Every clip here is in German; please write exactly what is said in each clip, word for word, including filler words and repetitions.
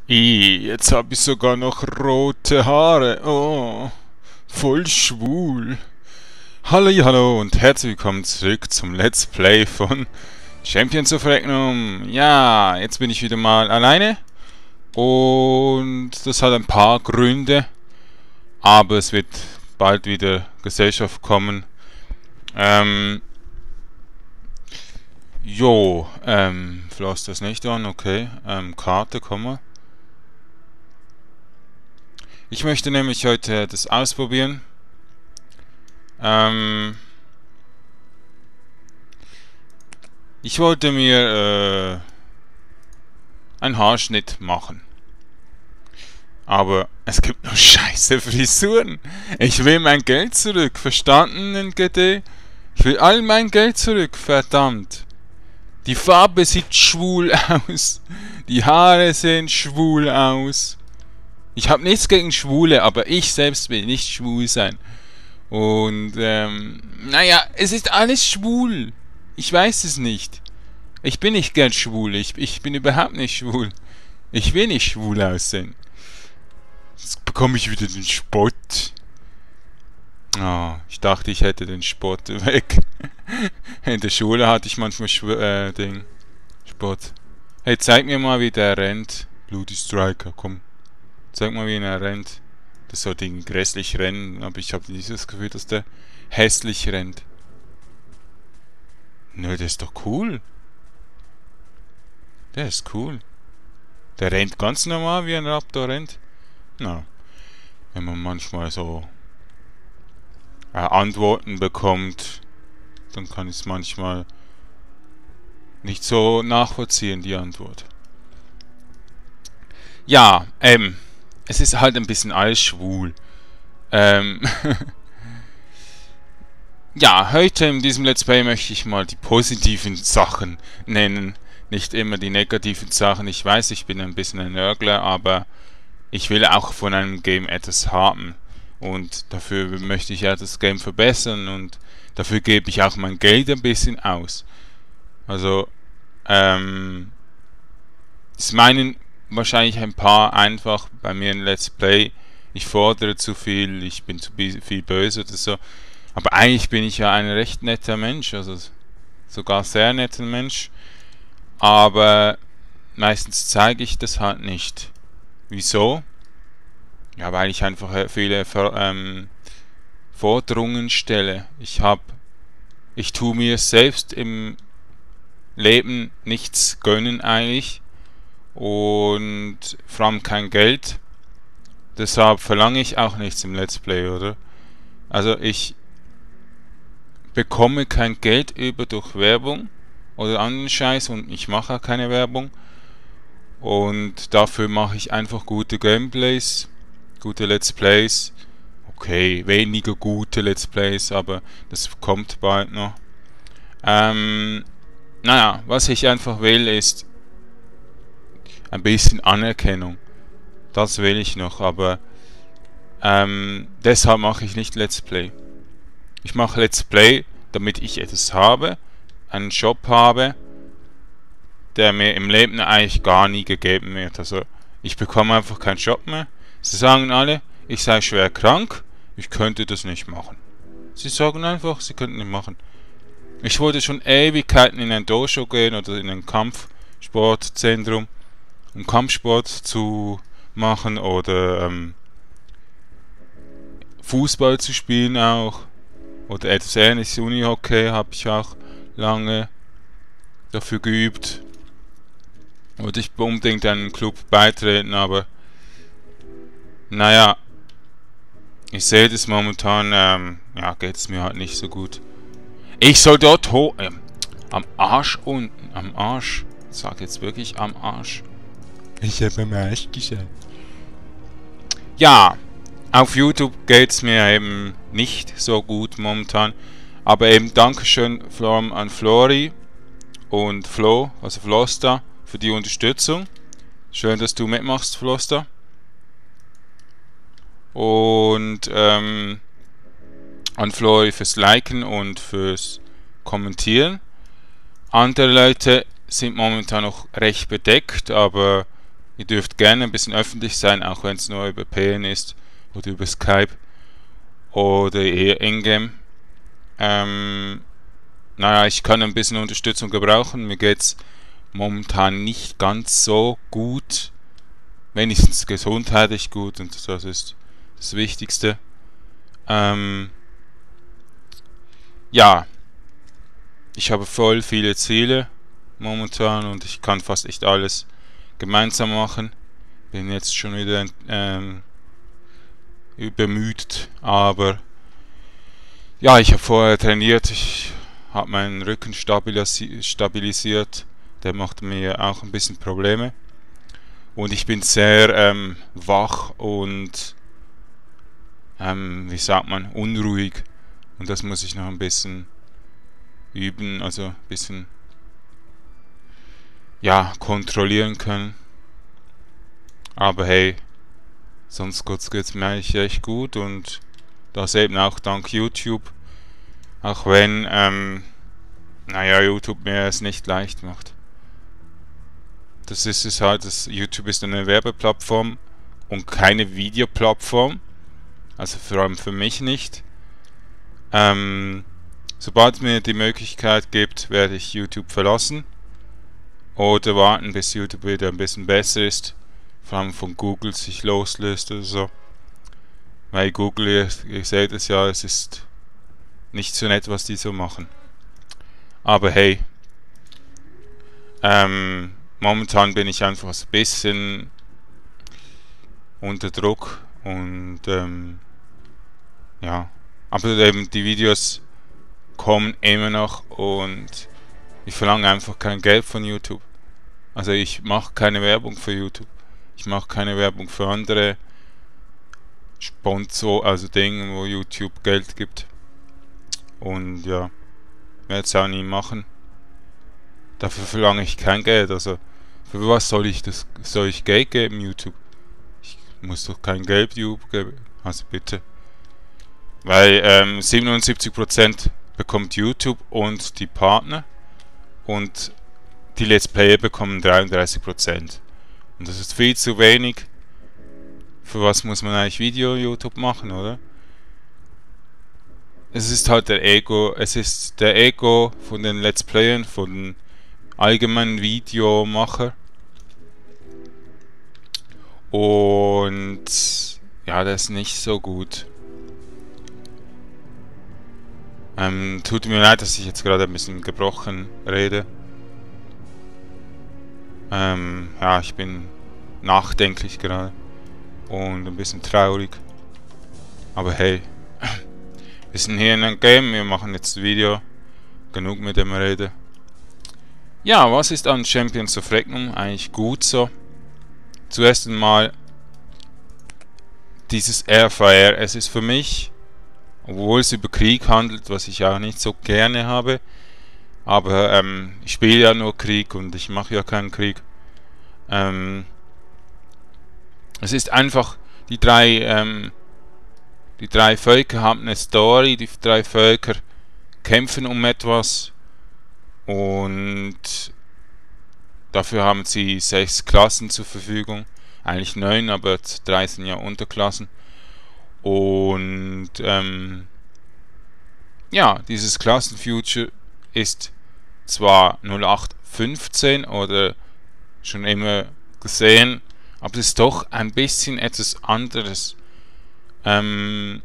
Ih, jetzt habe ich sogar noch rote Haare. Oh, voll schwul. Hallo, hallo und herzlich willkommen zurück zum Let's Play von Champions of Regnum. Ja, jetzt bin ich wieder mal alleine. Und das hat ein paar Gründe. Aber es wird bald wieder Gesellschaft kommen. Ähm... Jo, ähm, floss das nicht an, okay. Ähm, Karte, Komma. Ich möchte nämlich heute das ausprobieren. Ähm, ich wollte mir äh, einen Haarschnitt machen. Aber es gibt nur scheiße Frisuren. Ich will mein Geld zurück. Verstanden, N G D? Ich will all mein Geld zurück, verdammt. Die Farbe sieht schwul aus. Die Haare sehen schwul aus. Ich habe nichts gegen Schwule, aber ich selbst will nicht schwul sein. Und, ähm, naja, es ist alles schwul. Ich weiß es nicht. Ich bin nicht gern schwul. Ich, ich bin überhaupt nicht schwul. Ich will nicht schwul aussehen. Jetzt bekomme ich wieder den Spott. Oh, ich dachte, ich hätte den Spott weg. In der Schule hatte ich manchmal Schw äh, Ding. Spott. Hey, zeig mir mal, wie der rennt. Bloody Striker, komm. Zeig mal, wie er rennt. Das soll Ding grässlich rennen, aber ich habe nicht das Gefühl, dass der hässlich rennt. Nö, der ist doch cool. Der ist cool. Der rennt ganz normal, wie ein Raptor rennt. Na, wenn man manchmal so äh, Antworten bekommt, dann kann ich es manchmal nicht so nachvollziehen, die Antwort. Ja, ähm, es ist halt ein bisschen alles schwul. Ähm, ja, heute in diesem Let's Play möchte ich mal die positiven Sachen nennen, nicht immer die negativen Sachen. Ich weiß, ich bin ein bisschen ein Nörgler, aber ich will auch von einem Game etwas haben. Und dafür möchte ich ja das Game verbessern und dafür gebe ich auch mein Geld ein bisschen aus. Also, ähm, es meinen wahrscheinlich ein paar einfach bei mir in Let's Play, ich fordere zu viel, ich bin zu viel böse oder so. Aber eigentlich bin ich ja ein recht netter Mensch, also sogar sehr netter Mensch. Aber meistens zeige ich das halt nicht. Wieso? Ja, weil ich einfach viele ähm, Forderungen stelle. Ich hab, ich tue mir selbst im Leben nichts gönnen eigentlich und vor allem kein Geld. Deshalb verlange ich auch nichts im Let's Play, oder? Also ich bekomme kein Geld über durch Werbung oder anderen Scheiß und ich mache auch keine Werbung. Und dafür mache ich einfach gute Gameplays, gute Let's Plays. Okay, weniger gute Let's Plays, aber das kommt bald noch. Ähm, naja, was ich einfach will, ist ein bisschen Anerkennung. Das will ich noch, aber ähm, deshalb mache ich nicht Let's Play. Ich mache Let's Play, damit ich etwas habe, einen Job habe, der mir im Leben eigentlich gar nie gegeben wird. Also ich bekomme einfach keinen Job mehr. Sie sagen alle, ich sei schwer krank, ich könnte das nicht machen. Sie sagen einfach, sie könnten nicht machen. Ich wollte schon Ewigkeiten in ein Dojo gehen oder in ein Kampfsportzentrum, um Kampfsport zu machen oder ähm, Fußball zu spielen auch. Oder etwas ähnliches, Unihockey habe ich auch lange dafür geübt. Wollte ich unbedingt einen Club beitreten, aber naja, ich sehe das momentan, ähm, ja, geht es mir halt nicht so gut. Ich soll dort hoch, äh, am Arsch unten, am Arsch, ich sag jetzt wirklich am Arsch. Ich habe am Arsch gesagt. Ja, auf YouTube geht es mir eben nicht so gut momentan, aber eben Dankeschön Flom an Flori und Flo, also Floster, für die Unterstützung. Schön, dass du mitmachst, Floster. Und ähm, an Flori fürs Liken und fürs Kommentieren. Andere Leute sind momentan noch recht bedeckt, aber Ihr dürft gerne ein bisschen öffentlich sein, auch wenn es nur über P N ist oder über Skype oder eher Ingame. Ähm, naja, ich kann ein bisschen Unterstützung gebrauchen. Mir geht's momentan nicht ganz so gut. Wenigstens gesundheitlich gut, und das ist das Wichtigste. Ähm, ja, ich habe voll viele Ziele momentan und ich kann fast nicht alles gemeinsam machen. Bin jetzt schon wieder ähm, übermüdet, aber ja, ich habe vorher trainiert, ich habe meinen Rücken stabilisi stabilisiert, der macht mir auch ein bisschen Probleme und ich bin sehr ähm, wach und ähm, wie sagt man, unruhig, und das muss ich noch ein bisschen üben, also ein bisschen ja, kontrollieren können. Aber hey, sonst geht's mir eigentlich echt gut, und das eben auch dank YouTube. Auch wenn, ähm, naja, YouTube mir es nicht leicht macht. Das ist es halt, das YouTube ist eine Werbeplattform und keine Videoplattform. Also vor allem für mich nicht. Ähm, sobald es mir die Möglichkeit gibt, werde ich YouTube verlassen. Oder warten, bis YouTube wieder ein bisschen besser ist. Vor allem von Google sich loslöst oder so. Weil Google, ihr, ihr seht es ja, es ist nicht so nett, was die so machen. Aber hey, ähm, momentan bin ich einfach ein bisschen unter Druck und ähm, ja, aber eben die Videos kommen immer noch und ich verlange einfach kein Geld von YouTube. Also ich mache keine Werbung für YouTube. Ich mache keine Werbung für andere Sponsor, also Dinge, wo YouTube Geld gibt. Und ja, werde es auch nie machen. Dafür verlange ich kein Geld. Also für was soll ich das, soll ich Geld geben, YouTube? Ich muss doch kein Geld YouTube geben. Also bitte. Weil ähm, siebenundsiebzig Prozent bekommt YouTube und die Partner. Und die Let's Player bekommen dreiunddreißig Prozent. Und das ist viel zu wenig. Für was muss man eigentlich Video-YouTube machen, oder? Es ist halt der Ego, es ist der Ego von den Let's Playern, von den allgemeinen Videomacher. Und ja, das ist nicht so gut. Ähm, tut mir leid, dass ich jetzt gerade ein bisschen gebrochen rede. Ähm, ja, ich bin nachdenklich gerade und ein bisschen traurig. Aber hey, wir sind hier in einem Game, wir machen jetzt ein Video. Genug mit dem Rede. Ja, was ist an Champions of Regnum eigentlich gut so? Zuerst einmal dieses Airfire. Es ist für mich, obwohl es über Krieg handelt, was ich auch nicht so gerne habe, aber ähm, ich spiele ja nur Krieg und ich mache ja keinen Krieg. Ähm, es ist einfach, die drei, ähm, die drei Völker haben eine Story, die drei Völker kämpfen um etwas und dafür haben sie sechs Klassen zur Verfügung. Eigentlich neun, aber drei sind ja Unterklassen. Und ähm, ja, dieses Klassenfuture ist zwar null acht fünfzehn oder schon immer gesehen, aber es ist doch ein bisschen etwas anderes. Ähm,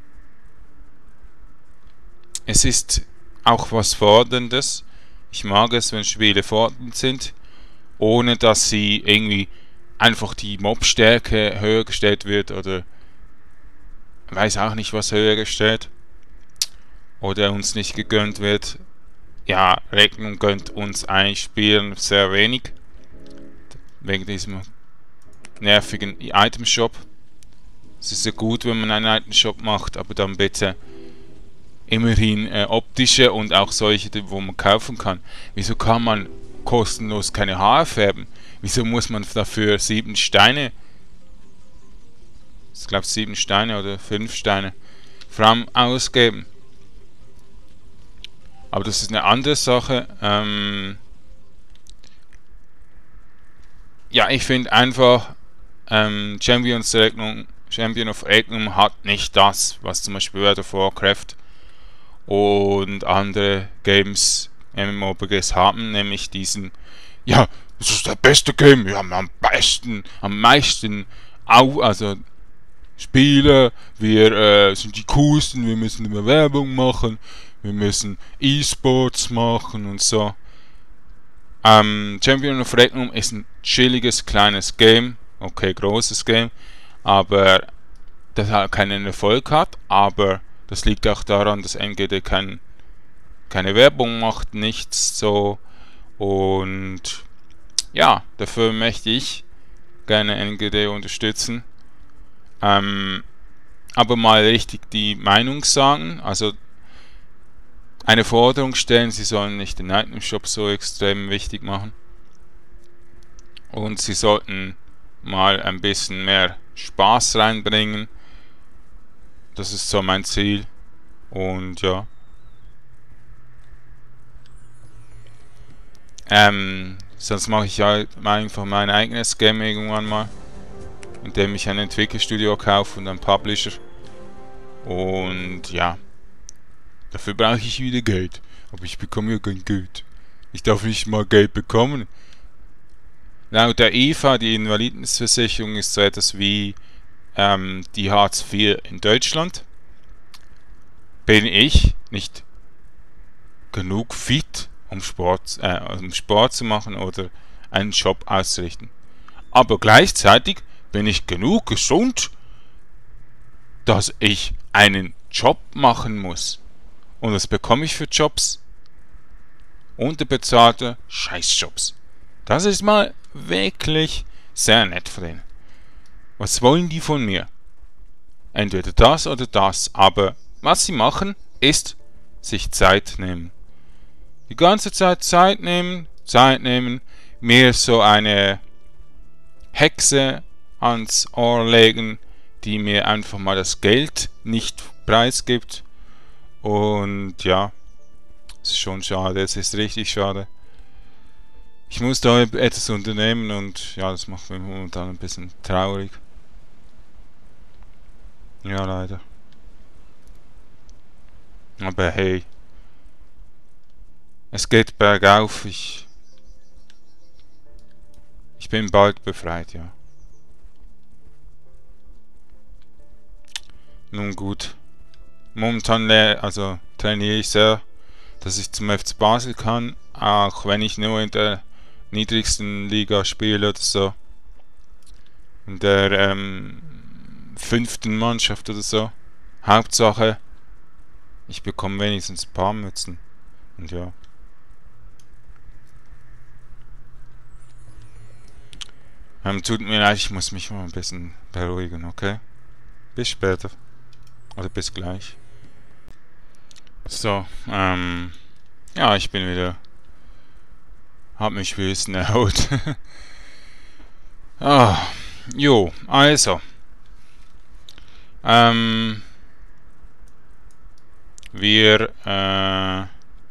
es ist auch was Forderndes. Ich mag es, wenn Spiele fordernd sind, ohne dass sie irgendwie einfach die Mobstärke höher gestellt wird oder weiß auch nicht, was höher gestellt oder uns nicht gegönnt wird. Ja, Regnum gönnt uns eigentlich Spielen sehr wenig wegen diesem nervigen Itemshop. Es ist ja gut, wenn man einen Itemshop macht, aber dann bitte immerhin äh, optische und auch solche, wo man kaufen kann. Wieso kann man kostenlos keine Haare färben? Wieso muss man dafür sieben Steine, ich glaube sieben Steine oder fünf Steine, vor allem ausgeben? Aber das ist eine andere Sache. Ähm ja, ich finde einfach, ähm, Champions Regnum, Champion of Regnum hat nicht das, was zum Beispiel World of Warcraft und andere Games, MMORPGs haben, nämlich diesen, ja, das ist der beste Game, wir haben am besten, am meisten, au, also Spiele, wir äh, sind die coolsten, wir müssen immer Werbung machen, wir müssen E-Sports machen und so. Ähm, Champion of Regnum ist ein chilliges, kleines Game, okay, großes Game, aber das halt keinen Erfolg hat, aber das liegt auch daran, dass N G D kein, keine Werbung macht, nichts so, und ja, dafür möchte ich gerne N G D unterstützen. Ähm, aber mal richtig die Meinung sagen, also eine Forderung stellen, sie sollen nicht den Item Shop so extrem wichtig machen und sie sollten mal ein bisschen mehr Spaß reinbringen. Das ist so mein Ziel und ja. Ähm, sonst mache ich halt einfach mein eigenes Game irgendwann mal, indem ich ein Entwicklerstudio kaufe und einen Publisher. Und ja, dafür brauche ich wieder Geld. Aber ich bekomme ja kein Geld. Ich darf nicht mal Geld bekommen. Laut der I V A, die Invalidenversicherung, ist so etwas wie ähm, die Hartz vier in Deutschland. Bin ich nicht genug fit, um Sport, äh, um Sport zu machen oder einen Job auszurichten. Aber gleichzeitig bin ich genug gesund, dass ich einen Job machen muss. Und was bekomme ich für Jobs? Unterbezahlte Scheißjobs. Das ist mal wirklich sehr nett von denen. Was wollen die von mir? Entweder das oder das, aber was sie machen, ist sich Zeit nehmen. Die ganze Zeit Zeit nehmen, Zeit nehmen, mir so eine Hexe ans Ohr legen, die mir einfach mal das Geld nicht preisgibt. Und ja, es ist schon schade, es ist richtig schade. Ich muss da etwas unternehmen und ja, das macht mich momentan ein bisschen traurig. Ja, leider. Aber hey, es geht bergauf, ich, ich bin bald befreit, ja. Nun gut. Momentan also trainiere ich sehr, dass ich zum F C Basel kann, auch wenn ich nur in der niedrigsten Liga spiele oder so. In der ähm, fünften Mannschaft oder so. Hauptsache, ich bekomme wenigstens ein paar Mützen. Und ja. Ähm, tut mir leid, ich muss mich mal ein bisschen beruhigen, okay? Bis später. Oder bis gleich. So, ähm, ja, ich bin wieder, hab mich ein bisschen erholt. Ah, jo, also, ähm, wir, äh,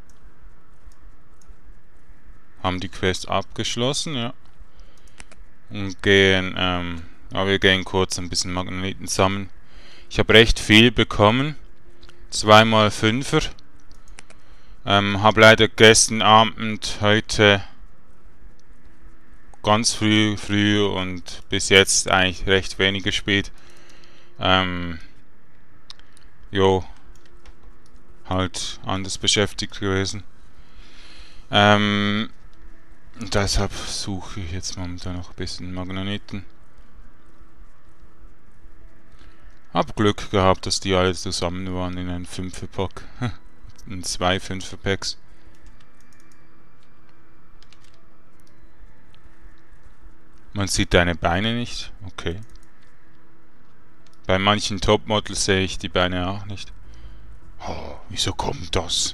haben die Quest abgeschlossen, ja, und gehen, ähm, ja, wir gehen kurz ein bisschen Magneten sammeln. Ich habe recht viel bekommen. Zweimal Fünfer. Ähm, habe leider gestern Abend, heute ganz früh, früh und bis jetzt eigentlich recht wenig gespielt. Ähm, jo, halt anders beschäftigt gewesen. Ähm, deshalb suche ich jetzt momentan noch ein bisschen Magneten. Hab Glück gehabt, dass die alle zusammen waren in einem Fünfer-Pack. In zwei Fünfer-Packs. Man sieht deine Beine nicht. Okay. Bei manchen Topmodels sehe ich die Beine auch nicht. Oh, wieso kommt das?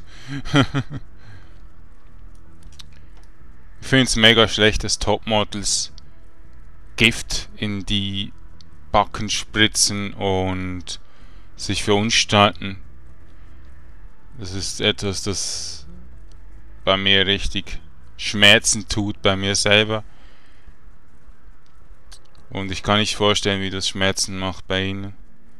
Ich finde es mega schlecht, dass Topmodels Gift in die Backen spritzen und sich verunstalten. Das ist etwas, das bei mir richtig Schmerzen tut, bei mir selber. Und ich kann nicht vorstellen, wie das Schmerzen macht bei ihnen.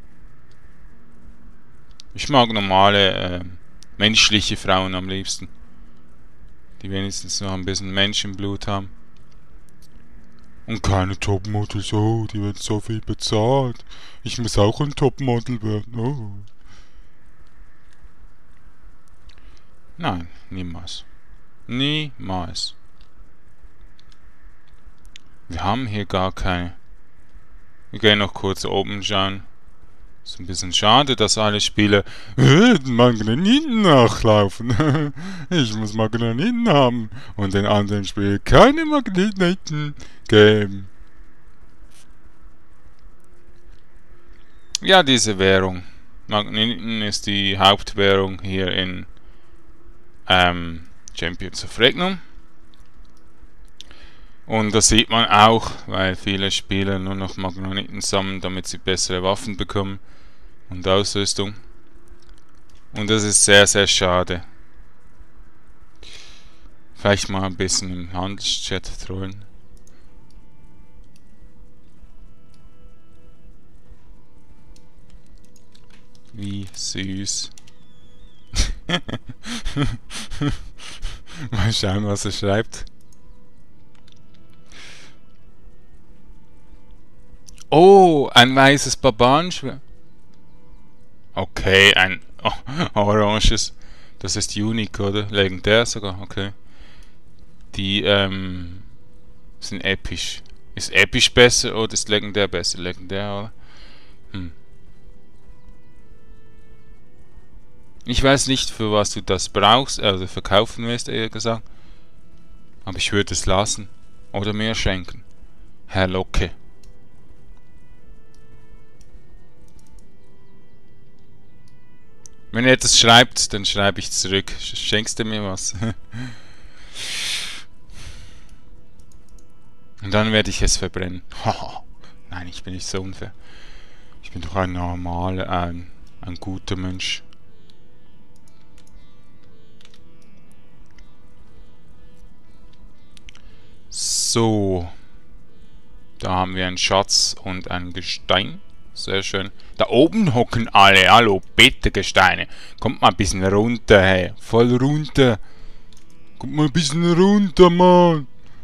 Ich mag normale, äh, menschliche Frauen am liebsten. Die wenigstens noch ein bisschen Menschenblut haben. Und keine Topmodels, oh, die werden so viel bezahlt. Ich muss auch ein Topmodel werden, oh. Nein, niemals. Niemals. Wir haben hier gar keine. Wir gehen noch kurz oben schauen. Ist ein bisschen schade, dass alle Spieler äh, Magnetiten nachlaufen. Ich muss Magnetiten haben und den anderen Spielern keine Magnetiten geben. Ja, diese Währung. Magnetiten ist die Hauptwährung hier in ähm, Champions of Regnum. Und das sieht man auch, weil viele Spieler nur noch Magnetiten sammeln, damit sie bessere Waffen bekommen und Ausrüstung. Und das ist sehr, sehr schade. Vielleicht mal ein bisschen im Handelschat trollen. Wie süß. Mal schauen, was er schreibt. Oh, ein weißes Barbarenschwert. Okay, ein oh, oranges. Das ist unique, oder? Legendär sogar, okay. Die ähm, sind episch. Ist episch besser oder ist legendär besser? Legendär, oder? Hm. Ich weiß nicht, für was du das brauchst, also verkaufen wirst, eher gesagt. Aber ich würde es lassen. Oder mir schenken. Herr Locke. Wenn ihr etwas schreibt, dann schreibe ich zurück. Schenkst du mir was? Und dann werde ich es verbrennen. Nein, ich bin nicht so unfair. Ich bin doch ein normaler, ein, ein guter Mensch. So. Da haben wir einen Schatz und ein Gestein. Sehr schön. Da oben hocken alle. Hallo, bitte Gesteine. Kommt mal ein bisschen runter, hey. Voll runter. Kommt mal ein bisschen runter, Mann.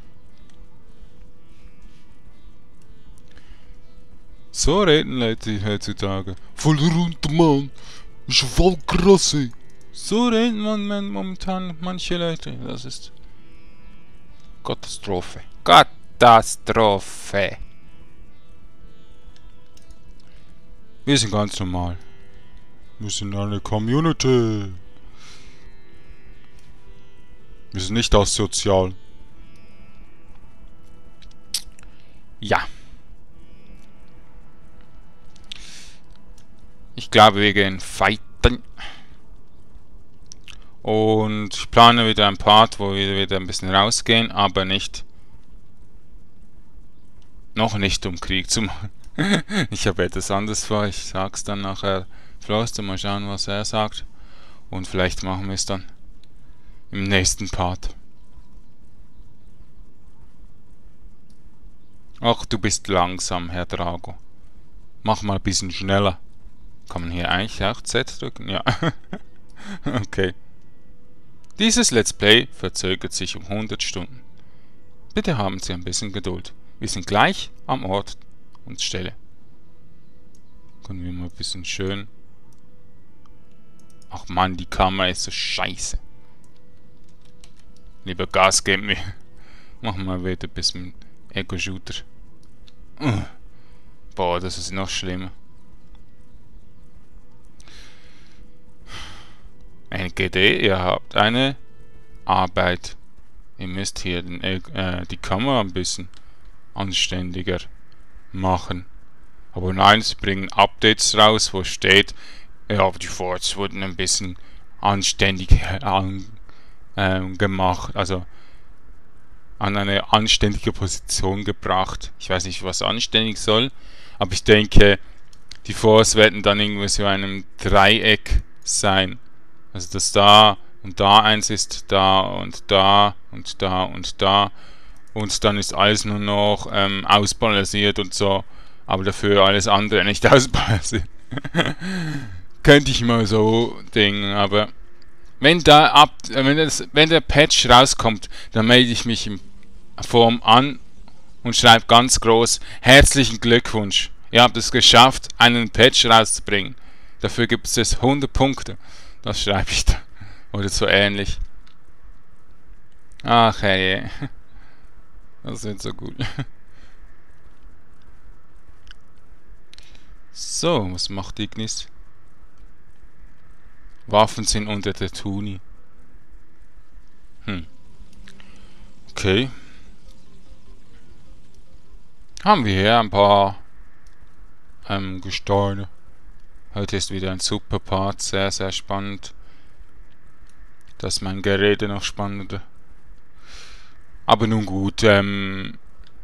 So reden Leute heutzutage. Voll runter, Mann. Ist voll krass, ey. So reden man momentan manche Leute. Das ist Katastrophe. Katastrophe. Wir sind ganz normal. Wir sind eine Community. Wir sind nicht asozial. Ja. Ich glaube, wir gehen fighten. Und ich plane wieder ein Part, wo wir wieder ein bisschen rausgehen, aber nicht... Noch nicht, um Krieg zu machen. Ich habe etwas anderes vor, ich sag's dann nachher. Floster, mal schauen, was er sagt. Und vielleicht machen wir es dann im nächsten Part. Ach, du bist langsam, Herr Drago. Mach mal ein bisschen schneller. Kann man hier eigentlich auch Z drücken? Ja. Okay. Dieses Let's Play verzögert sich um hundert Stunden. Bitte haben Sie ein bisschen Geduld. Wir sind gleich am Ort und Stelle. Können wir mal ein bisschen schön... Ach Mann, die Kamera ist so scheiße. Lieber Gas geben wir. Machen wir wieder ein bisschen Ego-Shooter. Uh. Boah, das ist noch schlimmer. N G D, ihr habt eine Arbeit. Ihr müsst hier den, äh, die Kamera ein bisschen anständiger machen. Aber nein, sie bringen Updates raus, wo steht, ja, die Forts wurden ein bisschen anständig an, ähm, gemacht, also an eine anständige Position gebracht. Ich weiß nicht, was anständig soll, aber ich denke, die Forts werden dann irgendwie so einem Dreieck sein. Also dass da und da eins ist, da und da und da und da und dann ist alles nur noch ähm, ausbalanciert und so, aber dafür alles andere nicht ausbalanciert. Könnte ich mal so denken, aber wenn da ab, wenn, das, wenn der Patch rauskommt, dann melde ich mich im Form an und schreibe ganz groß: Herzlichen Glückwunsch, ihr habt es geschafft, einen Patch rauszubringen. Dafür gibt es jetzt hundert Punkte. Das schreibe ich da. Oder so ähnlich. Ach hey. Das wird so gut. So, was macht Ignis? Waffen sind unter der Tuni. Hm. Okay. Haben wir hier ein paar ähm, Gesteine. Heute ist wieder ein super Part. Sehr, sehr spannend. Das ist mein Gerede noch spannender. Aber nun gut, ähm...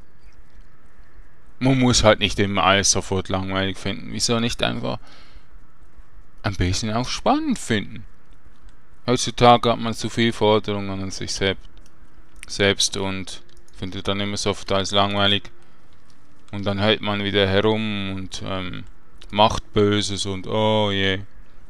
man muss halt nicht immer alles sofort langweilig finden. Wieso nicht einfach ein bisschen auch spannend finden? Heutzutage hat man zu viel Forderungen an sich selbst, selbst und findet dann immer sofort alles langweilig. Und dann hält man wieder herum und ähm, macht Böses und oh je.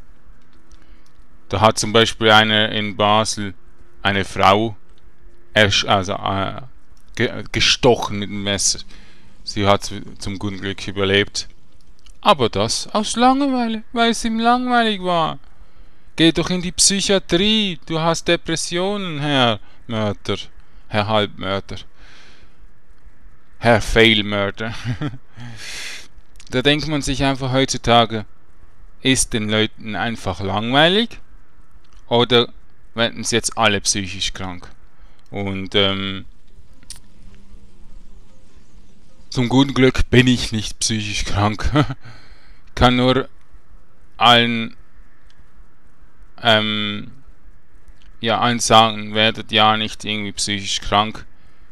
Da hat zum Beispiel einer in Basel eine Frau ersch also, äh, ge gestochen mit dem Messer. Sie hat zum guten Glück überlebt. Aber das aus Langeweile, weil es ihm langweilig war. Geh doch in die Psychiatrie, du hast Depressionen, Herr Mörder, Herr Halbmörder, Herr Failmörder. Da denkt man sich einfach heutzutage, ist den Leuten einfach langweilig oder werden sie jetzt alle psychisch krank? Und ähm, zum guten Glück bin ich nicht psychisch krank. Kann nur allen ähm, ja, allen sagen, werdet ja nicht irgendwie psychisch krank.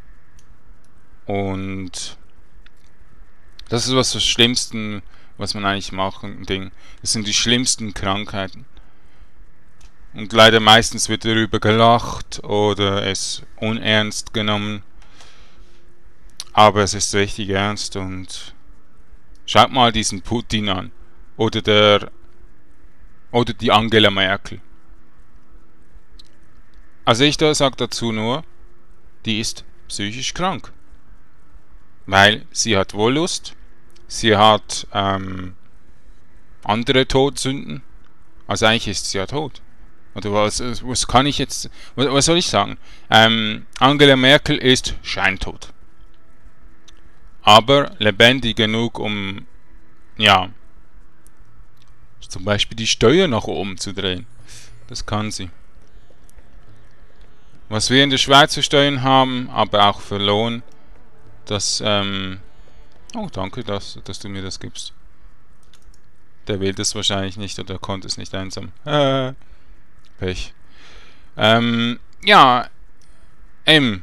Und das ist was das Schlimmste, was man eigentlich machen Ding. Das sind die schlimmsten Krankheiten. Und leider meistens wird darüber gelacht oder es unernst genommen. Aber es ist richtig ernst und schaut mal diesen Putin an. Oder der oder die Angela Merkel. Also ich da sage dazu nur, die ist psychisch krank. Weil sie hat Wollust, sie hat ähm, andere Todsünden. Also eigentlich ist sie ja tot. Oder was, was kann ich jetzt, was, was soll ich sagen? Ähm, Angela Merkel ist scheintot. Aber lebendig genug, um, ja, zum Beispiel die Steuer nach oben zu drehen. Das kann sie. Was wir in der Schweiz für Steuern haben, aber auch für Lohn, das, ähm, oh, danke, dass, dass du mir das gibst. Der will das wahrscheinlich nicht oder konnte es nicht einsam. Äh, Pech. Ähm, ja, M.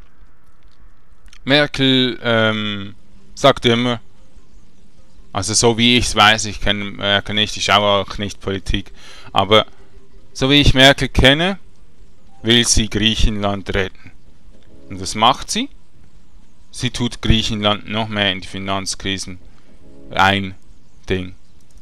Merkel, ähm, sagt immer, also so wie ich es weiß, ich kenne Merkel nicht, ich schaue auch nicht Politik, aber so wie ich Merkel kenne, will sie Griechenland retten. Und was macht sie? Sie tut Griechenland noch mehr in die Finanzkrisen ein Ding.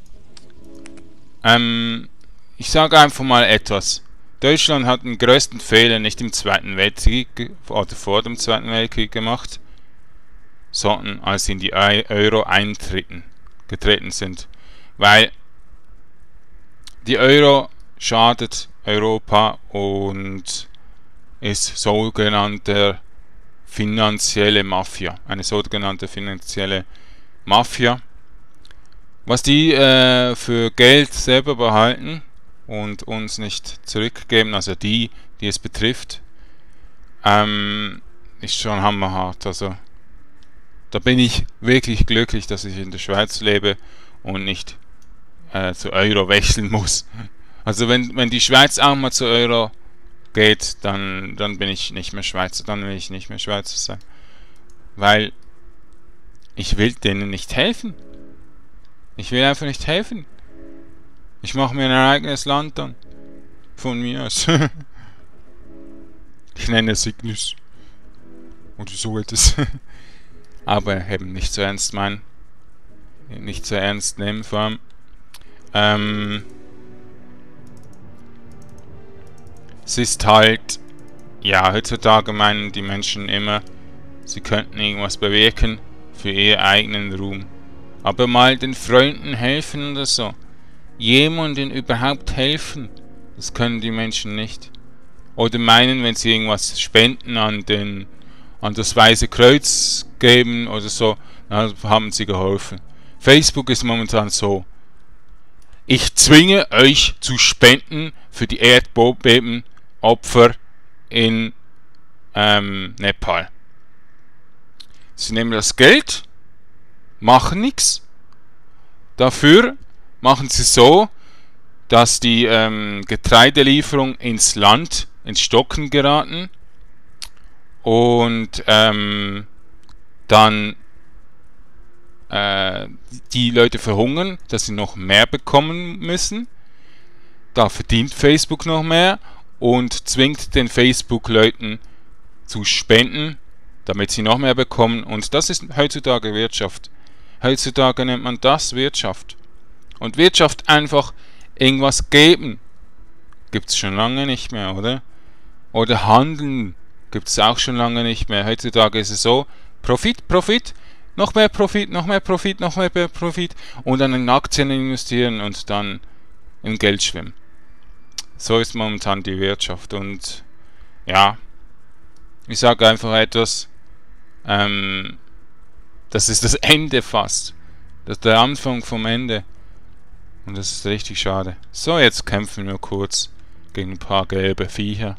Ähm, ich sage einfach mal etwas. Deutschland hat den größten Fehler nicht im Zweiten Weltkrieg oder vor dem Zweiten Weltkrieg gemacht, sondern als sie in die Euro eintreten, getreten sind. Weil die Euro schadet Europa und ist sogenannte finanzielle Mafia. Eine sogenannte finanzielle Mafia. Was die äh, für Geld selber behalten und uns nicht zurückgeben, also die, die es betrifft, ähm, ist schon hammerhart. Also da bin ich wirklich glücklich, dass ich in der Schweiz lebe und nicht äh, zu Euro wechseln muss. Also wenn, wenn die Schweiz auch mal zu Euro geht, dann, dann bin ich nicht mehr Schweizer, dann will ich nicht mehr Schweizer sein. Weil ich will denen nicht helfen. Ich will einfach nicht helfen. Ich mache mir ein eigenes Land dann. Von mir aus. Ich nenne es Ignis. Oder so etwas. Aber eben nicht so ernst meinen. Nicht so ernst nehmen vor allem. Ähm, es ist halt, ja, heutzutage meinen die Menschen immer, sie könnten irgendwas bewirken für ihren eigenen Ruhm. Aber mal den Freunden helfen oder so. Jemandem überhaupt helfen, das können die Menschen nicht. Oder meinen, wenn sie irgendwas spenden an den an das Weiße Kreuz geben oder so, dann haben sie geholfen. Facebook ist momentan so. Ich zwinge euch zu spenden für die Erdbebenopfer in ähm, Nepal. Sie nehmen das Geld, machen nichts. Dafür machen sie so, dass die ähm, Getreidelieferung ins Land ins Stocken geraten und ähm, dann äh, die Leute verhungern, dass sie noch mehr bekommen müssen. Da verdient Facebook noch mehr und zwingt den Facebook-Leuten zu spenden, damit sie noch mehr bekommen. Und das ist heutzutage Wirtschaft. Heutzutage nennt man das Wirtschaft. Und Wirtschaft einfach irgendwas geben, gibt es schon lange nicht mehr, oder? Oder Handeln gibt es auch schon lange nicht mehr. Heutzutage ist es so, Profit, Profit, noch mehr Profit, noch mehr Profit, noch mehr Profit und dann in Aktien investieren und dann in Geld schwimmen. So ist momentan die Wirtschaft und ja, ich sage einfach etwas, ähm, das ist das Ende fast. Das ist der Anfang vom Ende. Und das ist richtig schade. So, jetzt kämpfen wir kurz gegen ein paar gelbe Viecher.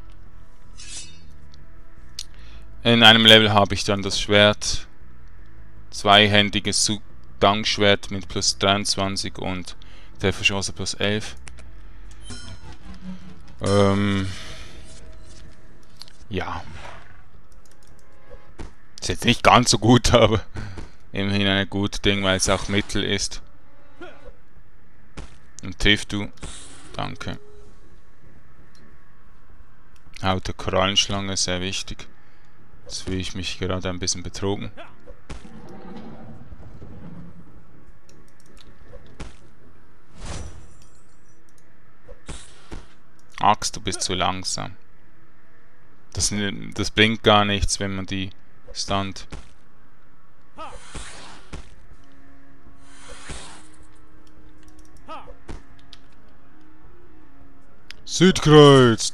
In einem Level habe ich dann das Schwert. Zweihändiges Gangschwert mit plus dreiundzwanzig und Trefferchance plus elf. Ähm, ja. Ist jetzt nicht ganz so gut, aber immerhin ein gutes Ding, weil es auch Mittel ist. Und triffst du. Danke. Haut der Korallenschlange, sehr wichtig. Jetzt fühle ich mich gerade ein bisschen betrogen. Axt, du bist zu langsam. Das, das bringt gar nichts, wenn man die stunt. Südkreuz!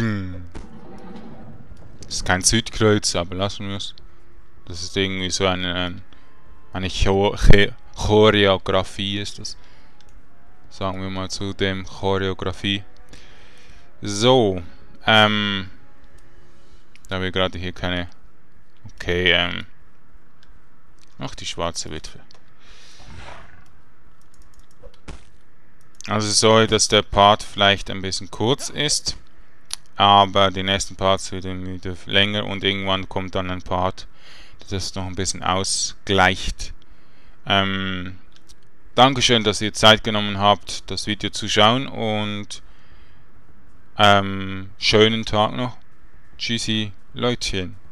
Das ist kein Südkreuz, aber lassen wir es. Das ist irgendwie so eine, eine Choreografie ist das. Sagen wir mal zu dem Choreografie. So, ähm, da wir gerade hier keine, okay, ähm, ach, die schwarze Witwe. Also sorry, dass der Part vielleicht ein bisschen kurz ist, aber die nächsten Parts werden wieder länger und irgendwann kommt dann ein Part, der das noch ein bisschen ausgleicht. Ähm, Dankeschön, dass ihr Zeit genommen habt, das Video zu schauen und ähm, schönen Tag noch. Tschüssi, Leutchen.